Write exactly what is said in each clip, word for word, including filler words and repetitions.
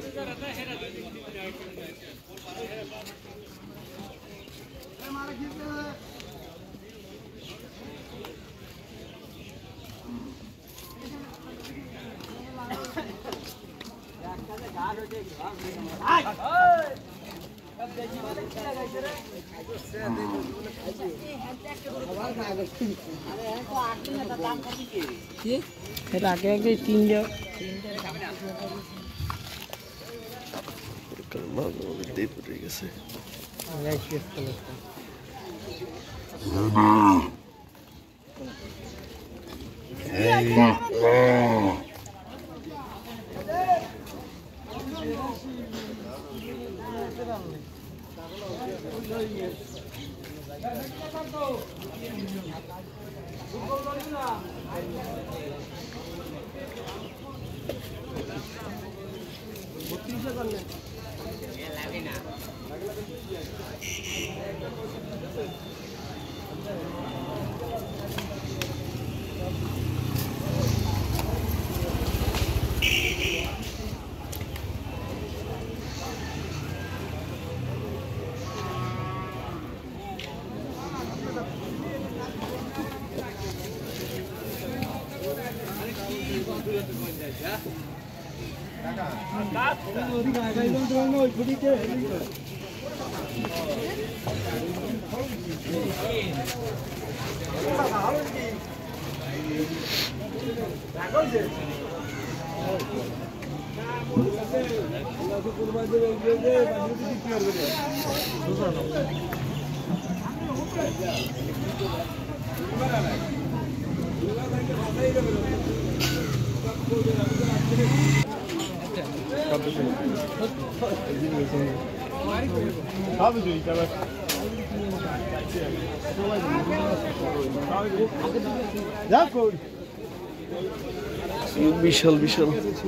বিশাল বিশাল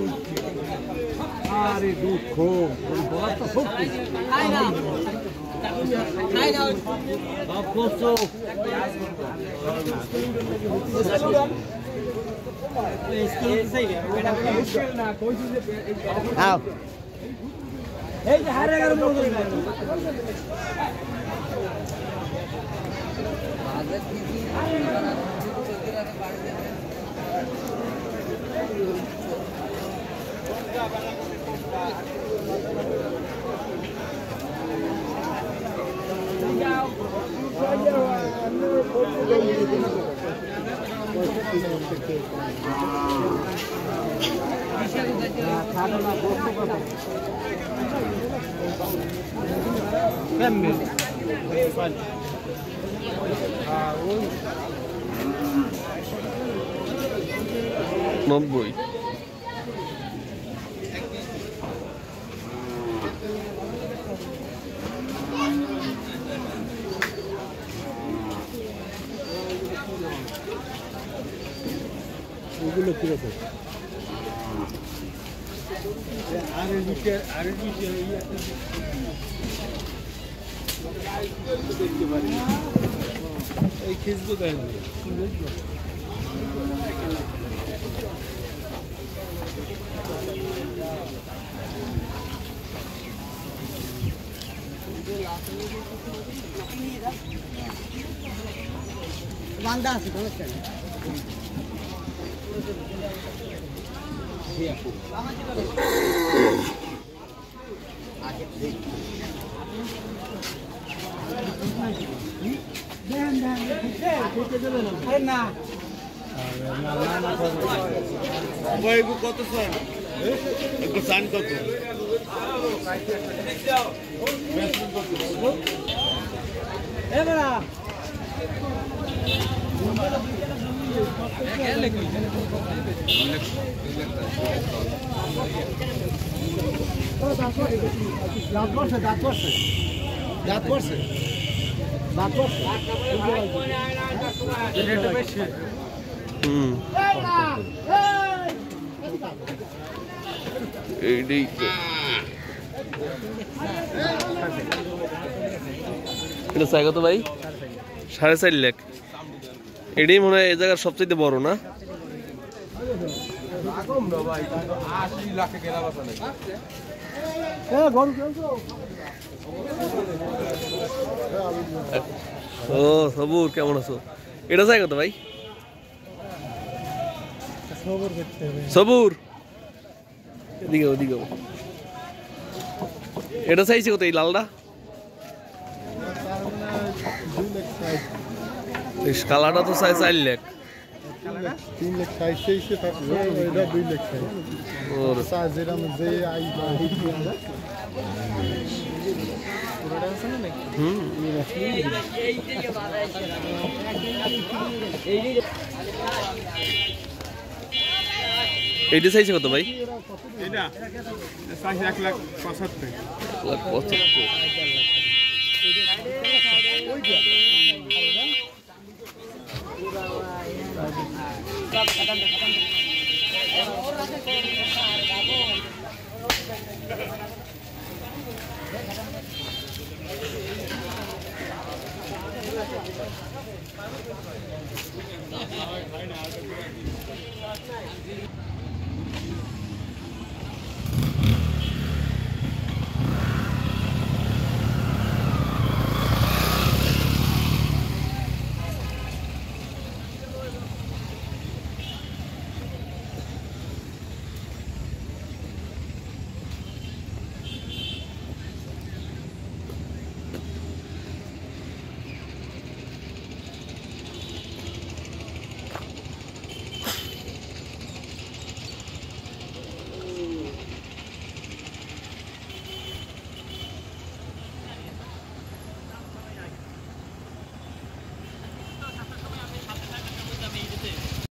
আরে দুঃখ এই যে হারে গেল নব্বই ওগুলো কিরকম আরে দিকে আরে দিকে দেখতে পারি এই খেজবো দেন বান্দা আছে সমস্যা নেই কত সান কত দাঁত পড়ছে দাঁত পড়ছে দাঁত পড়ছে দাঁত পড়ছে হুম এইটাই তো এটা চাই কত ভাই সাড়ে চার লাখ এটাই মনে হয় এই জায়গার সবচেয়ে বড় না আশি লাখে কেনা এ গরু কেউ ও সবুর কেমন আছো? এটা চাই কত ভাই? খবর করতে হবে সবুর এদিকে ওদিকে এটা চাইছে কত এই লালটা? কালাটা তো চাই চার লাখ তিন লাখ ষাট চাইছে এটা দুই লাখ ষাট ওর যেরকম যে আই হুম এইটা চাইছে কত ভাই? এটা চাইছে এক লাখ পঁচাত্তর লাখ পঁচাত্তর